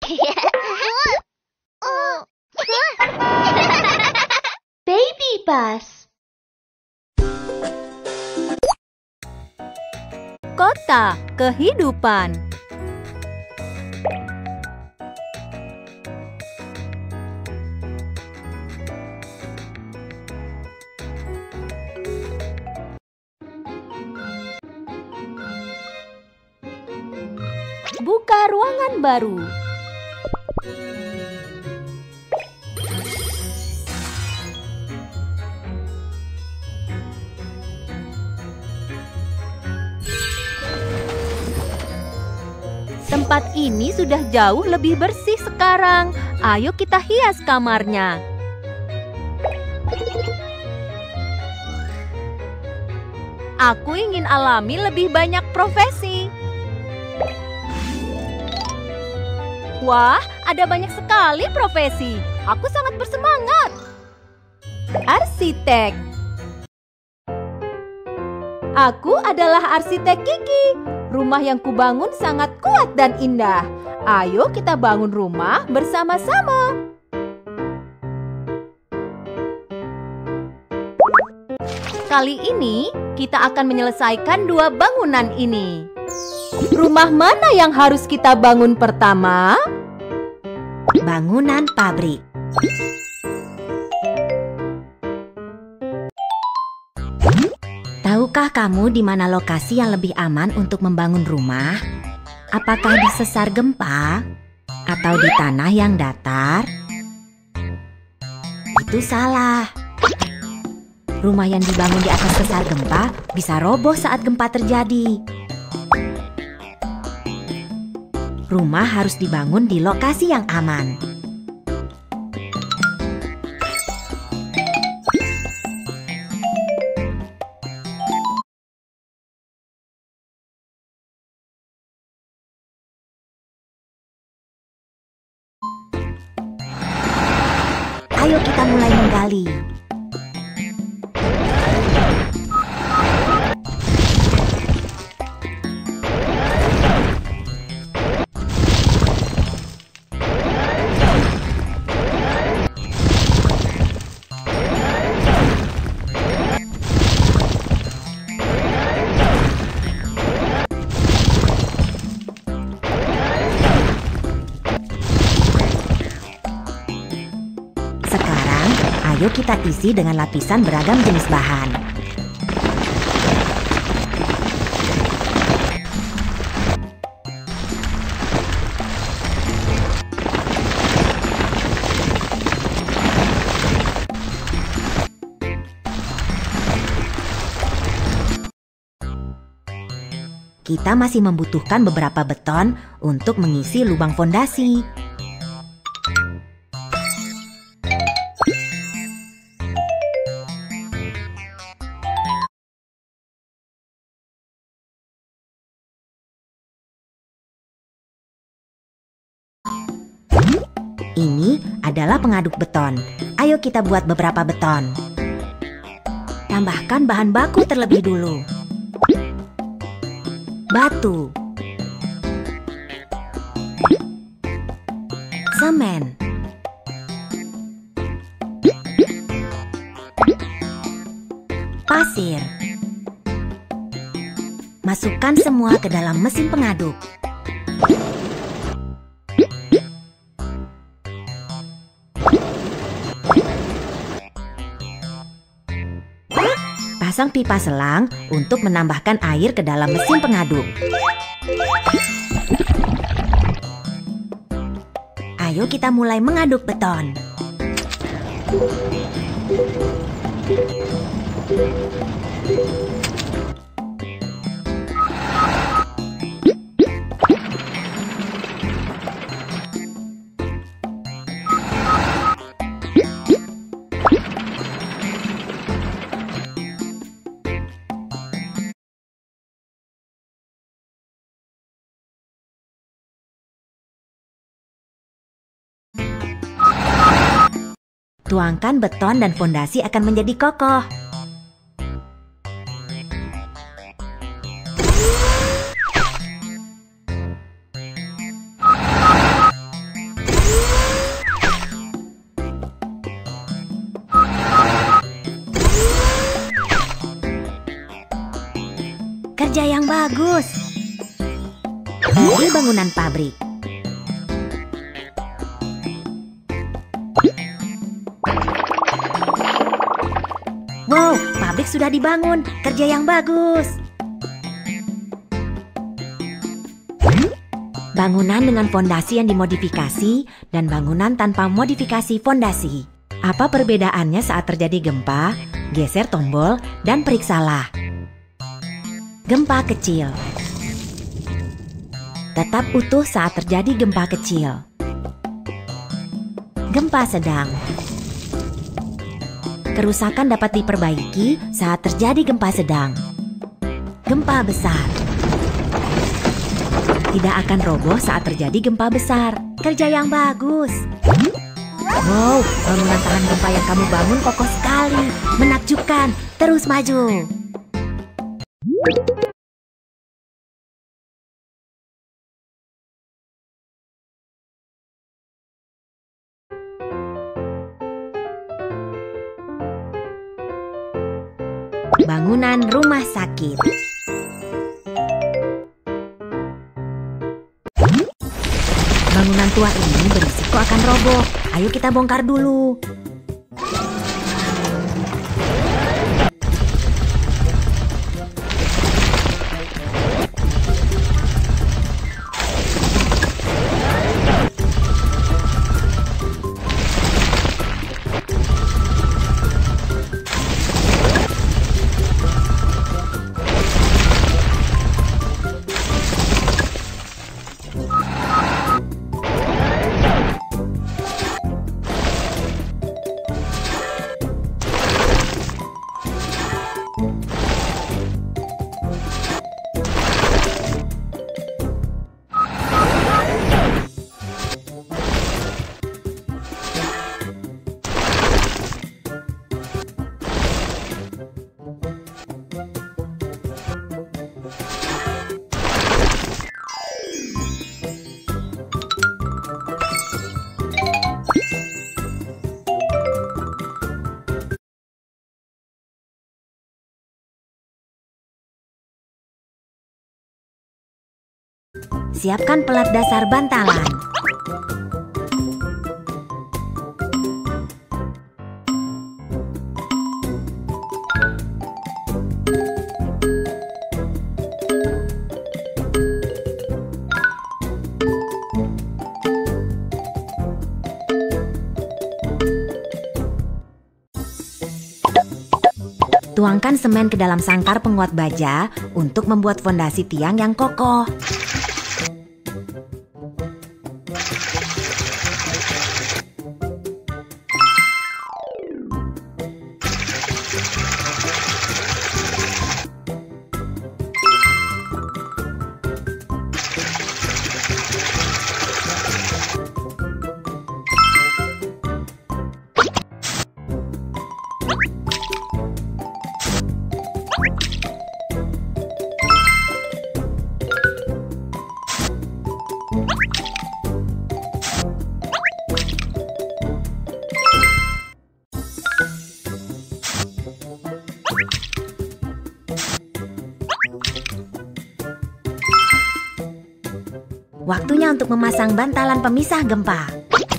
Baby bus. Kota kehidupan. Buka ruangan baru. Tempat ini sudah jauh lebih bersih sekarang. Ayo kita hias kamarnya. Aku ingin alami lebih banyak profesi. Wah, ada banyak sekali profesi. Aku sangat bersemangat. Arsitek. Aku adalah arsitek Kiki. Rumah yang kubangun sangat kuat dan indah. Ayo kita bangun rumah bersama-sama. Kali ini kita akan menyelesaikan 2 bangunan ini. Rumah mana yang harus kita bangun pertama? Bangunan pabrik. Tahukah kamu di mana lokasi yang lebih aman untuk membangun rumah? Apakah di sesar gempa atau di tanah yang datar? Itu salah. Rumah yang dibangun di atas sesar gempa bisa roboh saat gempa terjadi. Rumah harus dibangun di lokasi yang aman. Ayo kita mulai menggali. Ayo kita isi dengan lapisan beragam jenis bahan. Kita masih membutuhkan beberapa beton untuk mengisi lubang fondasi. Ini adalah pengaduk beton. Ayo kita buat beberapa beton. Tambahkan bahan baku terlebih dulu. Batu, semen, pasir. Masukkan semua ke dalam mesin pengaduk. Pasang pipa selang untuk menambahkan air ke dalam mesin pengaduk. Ayo kita mulai mengaduk beton. Tuangkan beton dan fondasi akan menjadi kokoh. bagus. Ini bangunan pabrik. Wow, pabrik sudah dibangun. Kerja yang bagus. Bangunan dengan fondasi yang dimodifikasi dan bangunan tanpa modifikasi fondasi. Apa perbedaannya saat terjadi gempa? Geser tombol dan periksalah. Gempa kecil. Tetap utuh saat terjadi gempa kecil. Gempa sedang. Kerusakan dapat diperbaiki saat terjadi gempa sedang. Gempa besar. Tidak akan roboh saat terjadi gempa besar. Kerja yang bagus. Wow, bangunan tahan gempa yang kamu bangun kokoh sekali. Menakjubkan. Terus maju. Bangunan rumah sakit. Bangunan tua ini berisiko akan roboh. Ayo kita bongkar dulu. Siapkan pelat dasar bantalan. Tuangkan semen ke dalam sangkar penguat baja untuk membuat fondasi tiang yang kokoh. Waktunya untuk memasang bantalan pemisah gempa.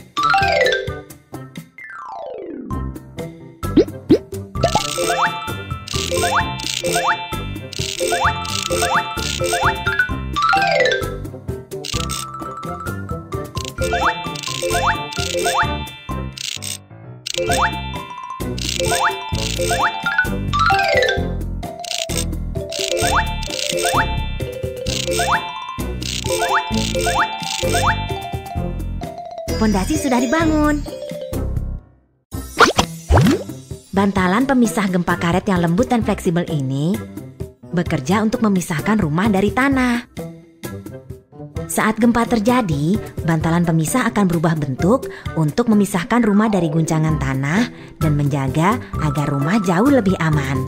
Fondasi sudah dibangun. Bantalan pemisah gempa karet yang lembut dan fleksibel ini bekerja untuk memisahkan rumah dari tanah. Saat gempa terjadi, bantalan pemisah akan berubah bentuk untuk memisahkan rumah dari guncangan tanah dan menjaga agar rumah jauh lebih aman.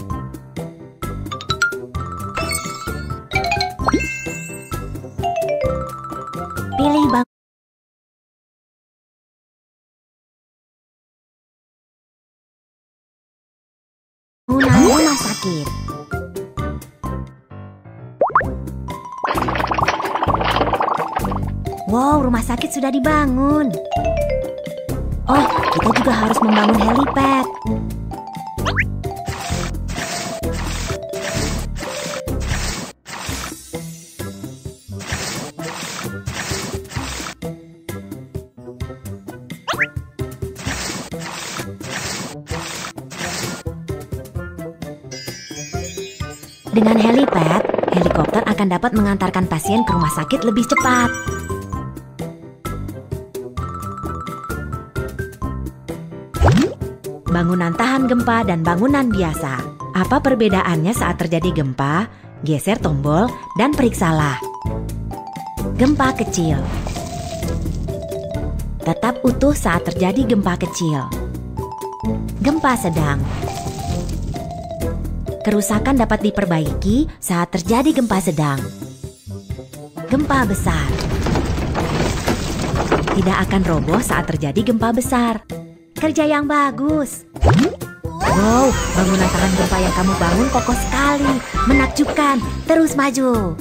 Pilih bangunan rumah sakit. Wow, rumah sakit sudah dibangun. Oh, kita juga harus membangun helipad. Dengan helipad, helikopter akan dapat mengantarkan pasien ke rumah sakit lebih cepat. Bangunan tahan gempa dan bangunan biasa. Apa perbedaannya saat terjadi gempa? Geser tombol dan periksalah. Gempa kecil. Tetap utuh saat terjadi gempa kecil. Gempa sedang. Kerusakan dapat diperbaiki saat terjadi gempa sedang. Gempa besar. Tidak akan roboh saat terjadi gempa besar. Kerja yang bagus. Wow, bangunan tahan gempa yang kamu bangun kokoh sekali. Menakjubkan. Terus maju.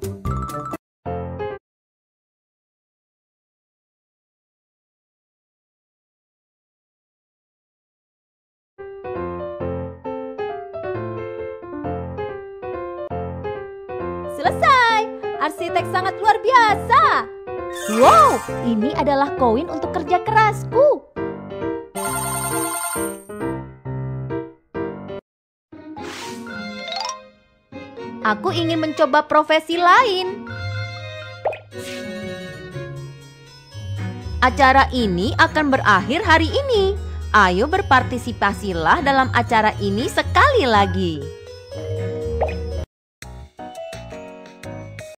Selesai. Arsitek sangat luar biasa. Wow, ini adalah koin untuk kerja kerasku. Aku ingin mencoba profesi lain. Acara ini akan berakhir hari ini. Ayo berpartisipasilah dalam acara ini sekali lagi.